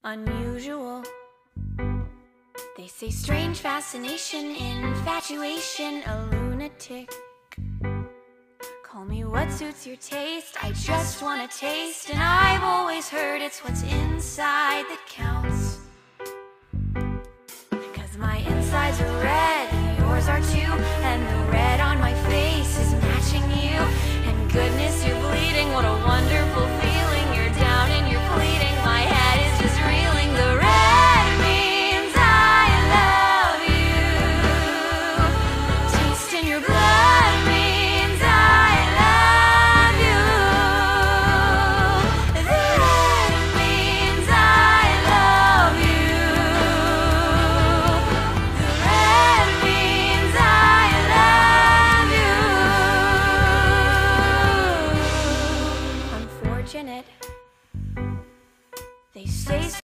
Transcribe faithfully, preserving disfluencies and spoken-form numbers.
unusual. They say strange fascination, infatuation, a lunatic. Call me what suits your taste, I just wanna taste. And I've always heard it's what's inside that counts.